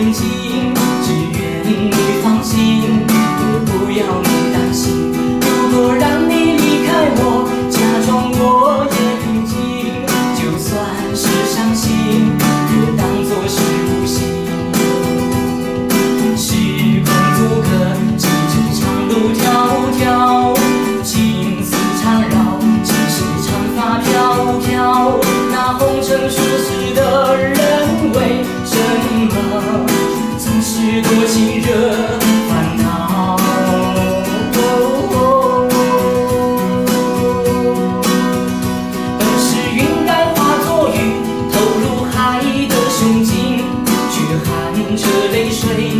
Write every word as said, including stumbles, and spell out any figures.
眼睛，只愿你放心，也不要你担心。如果让你离开我，假装我也平静，就算是伤心，也当作是无心。时空阻隔，几只长路迢迢，情丝缠绕，几时长发飘飘。那红尘俗世的人，为什么总是多情惹烦恼？本是云淡化作雨，投入海的胸襟，却含着泪水。